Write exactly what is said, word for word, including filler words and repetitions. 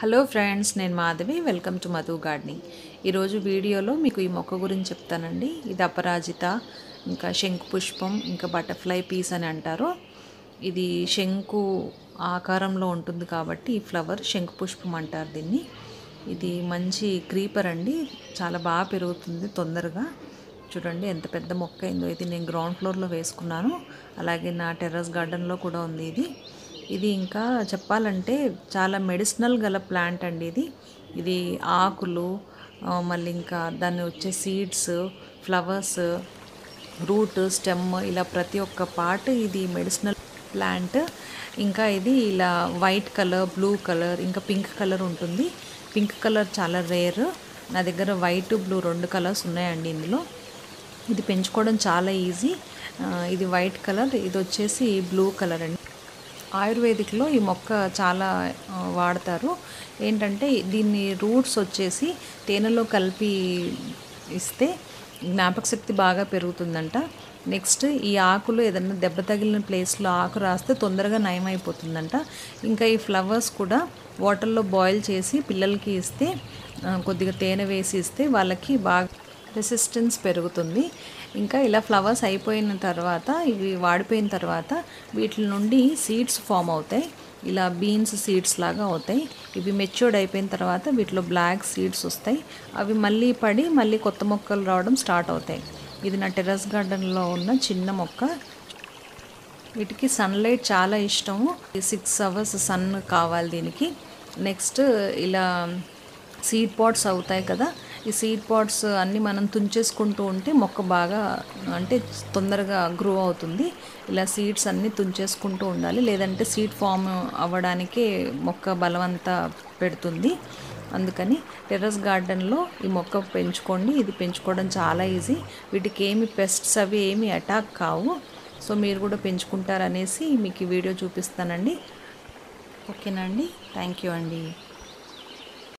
Hello friends, నేను Madhavi. Welcome to Madhu gardening. ఈరోజు వీడియోలో మీకు ఈ మొక్క గురించి చెప్తానండి. ఇది అపరాజిత, ఇంకా శంకు పుష్పం, ఇంకా బటర్ఫ్లై పీస్ అని అంటారు. ఇది శంకు ఆకారంలో ఉంటుంది కాబట్టి ఈ ఫ్లవర్ శంకు పుష్పం అంటారు దీన్ని. ఇది మంచి క్రీపర్ అండి, చాలా బాగా పెరుగుతుంది తొందరగా. చూడండి ఎంత పెద్ద మొక్క అయిందో. ఇది నేను గ్రౌండ్ ఫ్లోర్లో వేసుకున్నాను, అలాగే నా టెర్రస్ గార్డెన్లో కూడా ఉంది ఇది. ఇది ఇంకా చెప్పాలంటే చాలా మెడిసినల్ గల ప్లాంట్ అండి ఇది. ఇది ఆకులు, మళ్ళీ ఇంకా దాన్ని వచ్చే సీడ్స్, ఫ్లవర్స్, రూట్, స్టెమ్, ఇలా ప్రతి ఒక్క పార్ట్ ఇది మెడిసినల్ ప్లాంట్. ఇంకా ఇది ఇలా వైట్ కలర్, బ్లూ కలర్, ఇంకా పింక్ కలర్ ఉంటుంది. పింక్ కలర్ చాలా రేర్. నా దగ్గర వైట్, బ్లూ రెండు కలర్స్ ఉన్నాయండి ఇందులో. ఇది పెంచుకోవడం చాలా ఈజీ. ఇది వైట్ కలర్, ఇది వచ్చేసి బ్లూ కలర్ అండి. ఆయుర్వేదిక్లో ఈ మొక్క చాలా వాడతారు. ఏంటంటే దీన్ని రూట్స్ వచ్చేసి తేనెలో కలిపి ఇస్తే జ్ఞాపక శక్తి బాగా పెరుగుతుందంట. నెక్స్ట్ ఈ ఆకులు ఏదైనా దెబ్బ తగిలిన ప్లేస్లో ఆకు రాస్తే తొందరగా నయమైపోతుందంట. ఇంకా ఈ ఫ్లవర్స్ కూడా వాటర్లో బాయిల్ చేసి పిల్లలకి ఇస్తే, కొద్దిగా తేనె వేసి ఇస్తే వాళ్ళకి బాగా రెసిస్టెన్స్ పెరుగుతుంది. ఇంకా ఇలా ఫ్లవర్స్ అయిపోయిన తర్వాత, ఇవి వాడిపోయిన తర్వాత వీటి నుండి సీడ్స్ ఫామ్ అవుతాయి. ఇలా బీన్స్ సీడ్స్ లాగా అవుతాయి. ఇవి మెచ్యూర్డ్ అయిపోయిన తర్వాత వీటిలో బ్లాక్ సీడ్స్ వస్తాయి. అవి మళ్ళీ పడి మళ్ళీ కొత్త మొక్కలు రావడం స్టార్ట్ అవుతాయి. ఇది నా టెర్రస్ గార్డెన్లో ఉన్న చిన్న మొక్క. వీటికి సన్లైట్ చాలా ఇష్టము. సిక్స్ అవర్స్ సన్ కావాలి దీనికి. నెక్స్ట్ ఇలా సీడ్ పాట్స్ అవుతాయి కదా, ఈ సీడ్ పాట్స్ అన్నీ మనం తుంచేసుకుంటూ ఉంటే మొక్క బాగా, అంటే తొందరగా గ్రో అవుతుంది. ఇలా సీడ్స్ అన్నీ తుంచేసుకుంటూ ఉండాలి, లేదంటే సీడ్ ఫామ్ అవ్వడానికే మొక్క బలవంతా పెడుతుంది. అందుకని టెర్రస్ గార్డెన్లో ఈ మొక్క పెంచుకోండి. ఇది పెంచుకోవడం చాలా ఈజీ. వీటికి ఏమి పెస్ట్స్ అవి ఏమి అటాక్ కావు. సో మీరు కూడా పెంచుకుంటారనేసి మీకు ఈ వీడియో చూపిస్తానండి. ఓకేనండి, థ్యాంక్ యూ అండి.